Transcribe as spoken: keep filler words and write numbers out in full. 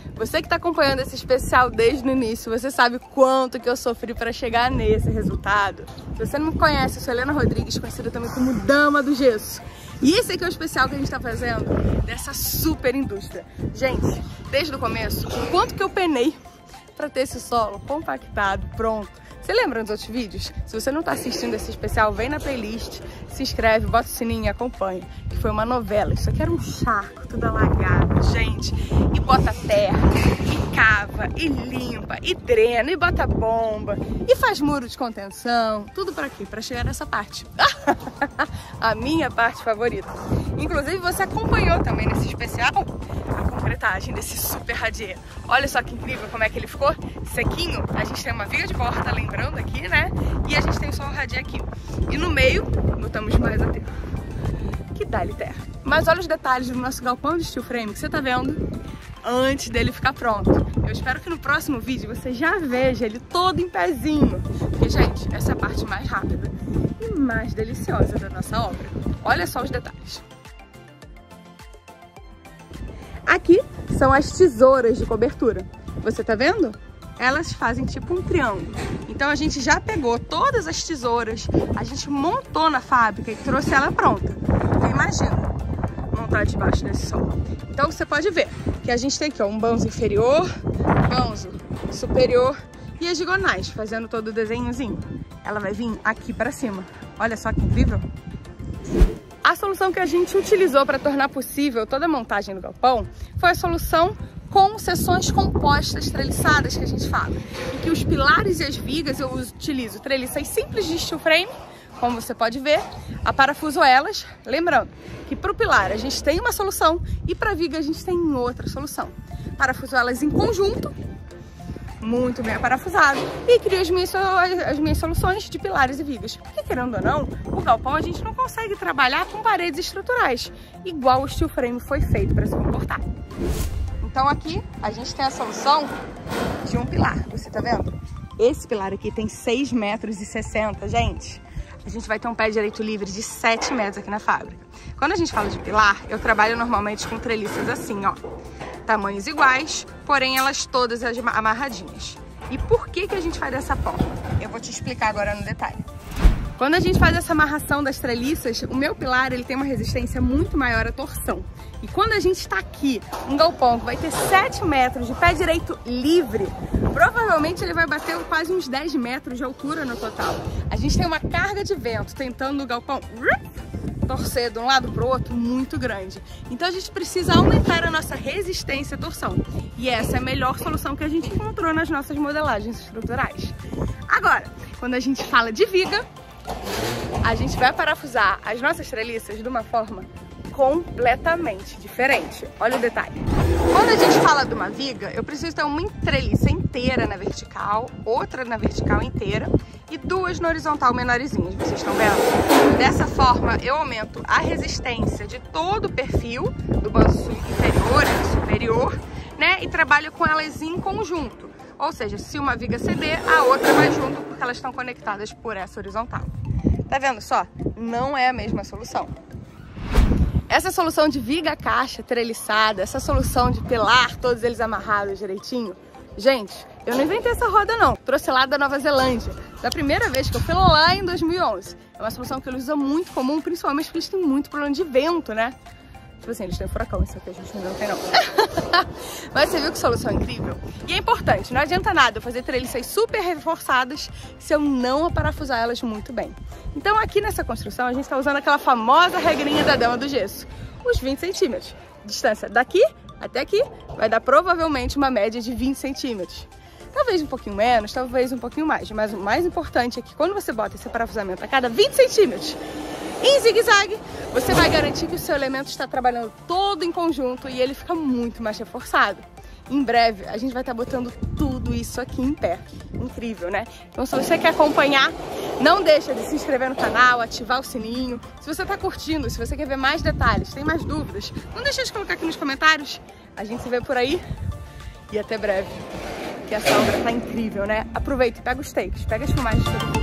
Você que está acompanhando esse especial desde o início, você sabe quanto que eu sofri para chegar nesse resultado. Se você não me conhece, eu sou Helena Rodrigues, conhecida também como Dama do Gesso. E esse aqui é o especial que a gente está fazendo dessa super indústria. Gente, desde o começo, o quanto que eu penei para ter esse solo compactado, pronto. Você lembra dos outros vídeos? Se você não está assistindo esse especial, vem na playlist, se inscreve, bota o sininho e acompanha. Que foi uma novela. Isso aqui era um charco, tudo alagado, gente. E bota terra, e cava, e limpa, e drena, e bota bomba, e faz muro de contenção. Tudo para quê? Para chegar nessa parte. A minha parte favorita. Inclusive, você acompanhou também nesse especial a concretagem desse super radier. Olha só que incrível como é que ele ficou sequinho. A gente tem uma viga de porta, lembrando aqui, né? E a gente tem só o radier aqui. E no meio, botamos mais a terra. Que dá-lhe terra. Mas olha os detalhes do nosso galpão de steel frame que você tá vendo antes dele ficar pronto. Eu espero que no próximo vídeo você já veja ele todo em pezinho. Porque, gente, essa é a parte mais rápida e mais deliciosa da nossa obra. Olha só os detalhes. Aqui são as tesouras de cobertura. Você tá vendo? Elas fazem tipo um triângulo. Então a gente já pegou todas as tesouras, a gente montou na fábrica e trouxe ela pronta. Então, imagina montar debaixo desse sol. Então você pode ver que a gente tem aqui ó, um banzo inferior, banzo superior e as diagonais, fazendo todo o desenhozinho. Ela vai vir aqui para cima. Olha só que incrível! A solução que a gente utilizou para tornar possível toda a montagem do galpão foi a solução com seções compostas treliçadas que a gente fala. Em que os pilares e as vigas eu utilizo treliças simples de steel frame, como você pode ver, aparafuso elas. Lembrando que para o pilar a gente tem uma solução e para a viga a gente tem outra solução. Parafuso elas em conjunto, muito bem aparafusado, e crio as minhas, as minhas soluções de pilares e vigas. Porque, querendo ou não, o galpão a gente não consegue trabalhar com paredes estruturais, igual o steel frame foi feito para se comportar. Então aqui a gente tem a solução de um pilar, você tá vendo? Esse pilar aqui tem seis metros e sessenta, gente. A gente vai ter um pé direito livre de sete metros aqui na fábrica. Quando a gente fala de pilar, eu trabalho normalmente com treliças assim, ó. Tamanhos iguais, porém elas todas amarradinhas. E por que que a gente faz dessa forma? Eu vou te explicar agora no detalhe. Quando a gente faz essa amarração das treliças, o meu pilar ele tem uma resistência muito maior à torção. E quando a gente está aqui, um galpão que vai ter sete metros de pé direito livre, provavelmente ele vai bater quase uns dez metros de altura no total. A gente tem uma carga de vento tentando o galpão torcer de um lado para o outro muito grande. Então a gente precisa aumentar a nossa resistência à torção. E essa é a melhor solução que a gente encontrou nas nossas modelagens estruturais. Agora, quando a gente fala de viga, a gente vai parafusar as nossas treliças de uma forma completamente diferente. Olha o detalhe. Quando a gente fala de uma viga, eu preciso ter uma treliça inteira na vertical, outra na vertical inteira e duas na horizontal menorzinhas, vocês estão vendo? Dessa forma, eu aumento a resistência de todo o perfil, do banzo inferior e superior, né? E trabalho com elas em conjunto. Ou seja, se uma viga ceder, a outra vai junto, porque elas estão conectadas por essa horizontal. Tá vendo só? Não é a mesma solução. Essa solução de viga caixa treliçada, essa solução de pilar, todos eles amarrados direitinho, gente, eu não inventei essa roda não, trouxe lá da Nova Zelândia, da primeira vez que eu fui lá em dois mil e onze. É uma solução que eles usam muito comum, principalmente porque eles têm muito problema de vento, né? Tipo assim, eles têm furacão, isso aqui a gente não tem não. Mas você viu que solução incrível? E é importante, não adianta nada eu fazer treliças super reforçadas se eu não aparafusar elas muito bem. Então aqui nessa construção a gente está usando aquela famosa regrinha da Dama do Gesso, os vinte centímetros. Distância daqui até aqui vai dar provavelmente uma média de vinte centímetros. Talvez um pouquinho menos, talvez um pouquinho mais, mas o mais importante é que quando você bota esse parafusamento a cada vinte centímetros, em zigue-zague, você vai garantir que o seu elemento está trabalhando todo em conjunto e ele fica muito mais reforçado. Em breve, a gente vai estar botando tudo isso aqui em pé. Incrível, né? Então, se você quer acompanhar, não deixa de se inscrever no canal, ativar o sininho. Se você está curtindo, se você quer ver mais detalhes, tem mais dúvidas, não deixa de colocar aqui nos comentários. A gente se vê por aí e até breve. Que essa obra tá incrível, né? Aproveita e pega os takes, pega as filmagens.